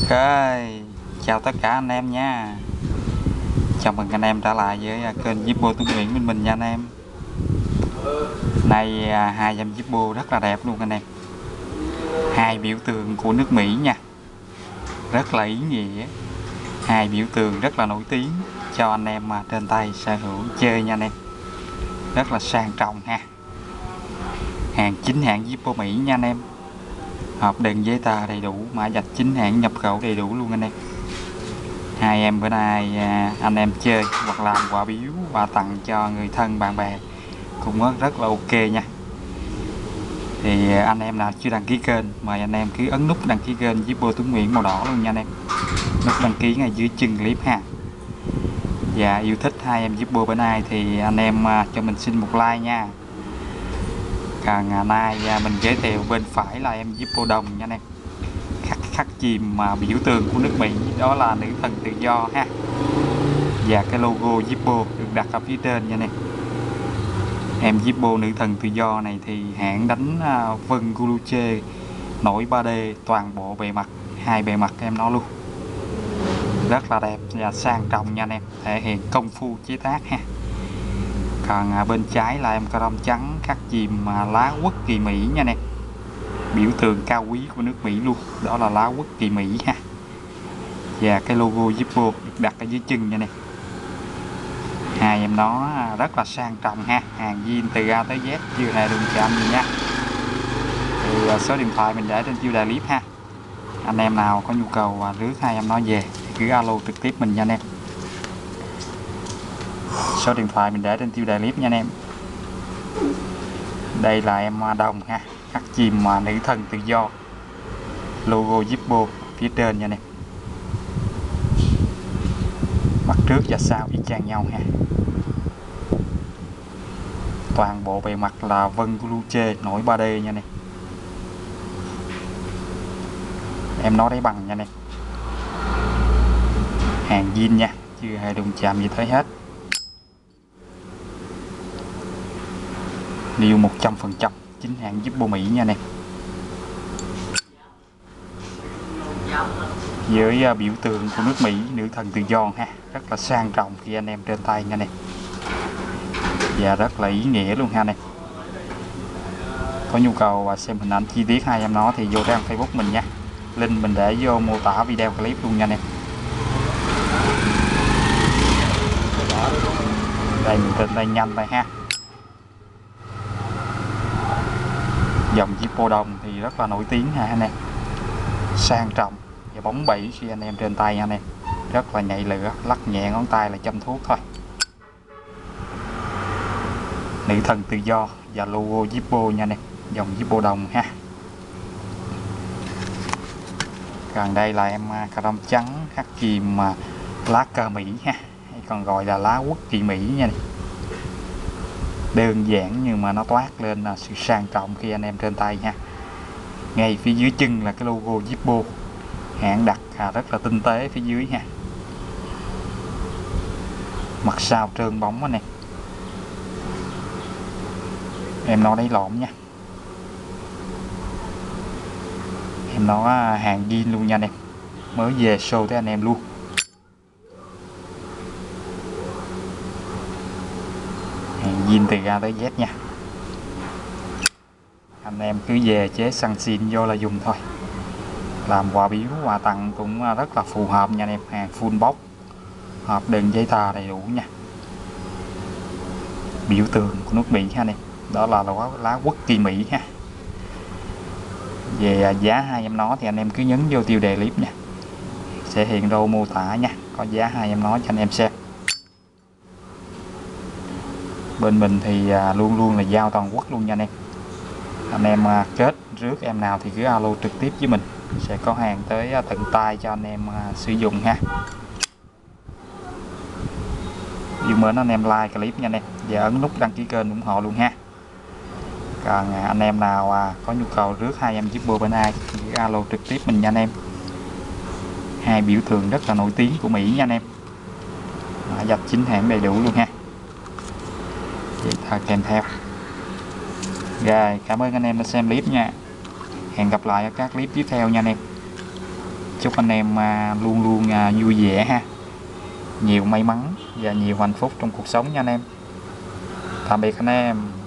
Ok, chào tất cả anh em nha. Chào mừng anh em trở lại với kênh Zippo Tuấn Nguyễn bên mình nha anh em. Nay hai dăm Zippo rất là đẹp luôn anh em. Hai biểu tượng của nước Mỹ nha. Rất là ý nghĩa. Hai biểu tượng rất là nổi tiếng cho anh em trên tay sở hữu chơi nha anh em. Rất là sang trọng ha. Hàng chính hãng Zippo Mỹ nha anh em. Hợp đồng giấy tờ đầy đủ, mã vạch chính hãng nhập khẩu đầy đủ luôn anh em. Hai em bữa nay anh em chơi hoặc làm quà biếu và tặng cho người thân bạn bè cũng rất là ok nha. Thì anh em nào chưa đăng ký kênh mời anh em cứ ấn nút đăng ký kênh Zippo Tuấn Nguyễn màu đỏ luôn nha anh em. Nút đăng ký ngay dưới chân clip ha. Và yêu thích hai em Zippo bữa nay thì anh em cho mình xin một like nha. Còn nay mình giới thiệu bên phải là em Zippo đồng nha anh em. Khắc chìm biểu tượng của nước Mỹ, đó là nữ thần tự do ha. Và cái logo Zippo được đặt ở phía trên nha anh em. Zippo nữ thần tự do này thì hãng đánh vân Guluche nổi 3D toàn bộ bề mặt, hai bề mặt em nó luôn. Rất là đẹp và sang trọng nha anh em, thể hiện công phu chế tác ha. Còn bên trái là em chrome trắng khắc chìm lá quốc kỳ Mỹ nha anh em. Biểu tượng cao quý của nước Mỹ luôn, đó là lá quốc kỳ Mỹ ha. Và cái logo Zippo được đặt ở dưới chân nha anh em. Hai em nó rất là sang trọng ha, hàng zin từ A tới Z chưa hề đụng chạm gì nha. Thì số điện thoại mình để trên chiêu đề clip ha. Anh em nào có nhu cầu rước hai em nó về thì cứ alo trực tiếp mình nha anh em. Số điện thoại mình để trên tiêu đề clip nha anh em. Đây là em đồng ha, khắc chìm nữ thần tự do, logo Zippo phía trên nha anh em. Mặt trước và sau y chang nhau ha. Toàn bộ bề mặt là vân Guluche nổi 3D nha anh em. Em nó đáy bằng nha anh em. Hàng zin nha, chưa hề đụng chạm gì tới hết. Điều 100% chính hãng Zippo Mỹ nha anh em. Với biểu tượng của nước Mỹ, nữ thần tự do ha, rất là sang trọng khi anh em trên tay nha anh em. Và rất là ý nghĩa luôn ha anh em. Có nhu cầu xem hình ảnh chi tiết hai em nó thì vô trang Facebook mình nha. Link mình để vô mô tả video clip luôn nha anh em. Đây mình trên tay nhanh đây ha. Dòng Zippo đồng thì rất là nổi tiếng ha anh em. Sang trọng và bóng bẩy khi anh em trên tay nha anh em. Rất là nhạy lửa, lắc nhẹ ngón tay là châm thuốc thôi. Nữ thần tự do và logo Zippo nha anh em. Dòng Zippo đồng ha. Còn đây là em chrome trắng khắc chìm lá cờ Mỹ ha, hay còn gọi là lá quốc kỳ Mỹ nha này. Đơn giản nhưng mà nó toát lên là sự sang trọng khi anh em trên tay ha. Ngay phía dưới chân là cái logo Zippo, hãng đặt rất là tinh tế phía dưới ha. Mặt sau trơn bóng anh em nó đáy lõm nha. Em nó hàng zin luôn nha anh em, mới về show tới anh em luôn. Hàng zin từ A tới Z nha. Anh em cứ về chế xăng xin vô là dùng thôi. Làm quà biếu quà tặng cũng rất là phù hợp nha anh em. Hàng full box, hợp đồng giấy tờ đầy đủ nha. Biểu tượng của nước Mỹ ha anh em, đó là lá quốc kỳ Mỹ ha. Về giá hai em nó thì anh em cứ nhấn vô tiêu đề clip nha, sẽ hiện đâu mô tả nha, có giá hai em nó cho anh em xem. Bên mình thì luôn luôn là giao toàn quốc luôn nha anh em. Anh em kết rước em nào thì cứ alo trực tiếp với mình, sẽ có hàng tới tận tay cho anh em sử dụng ha. Yêu mến anh em like clip nha anh em, và ấn nút đăng ký kênh ủng hộ luôn ha. Còn anh em nào có nhu cầu rước hai em Zippo bên ai thì cứ alo trực tiếp mình nha anh em. Hai biểu tượng rất là nổi tiếng của Mỹ nha anh em, mã vạch chính hãng đầy đủ luôn ha. Vậy ta kèm theo. Rồi, cảm ơn anh em đã xem clip nha. Hẹn gặp lại ở các clip tiếp theo nha anh em. Chúc anh em luôn luôn vui vẻ ha, nhiều may mắn và nhiều hạnh phúc trong cuộc sống nha anh em. Tạm biệt anh em.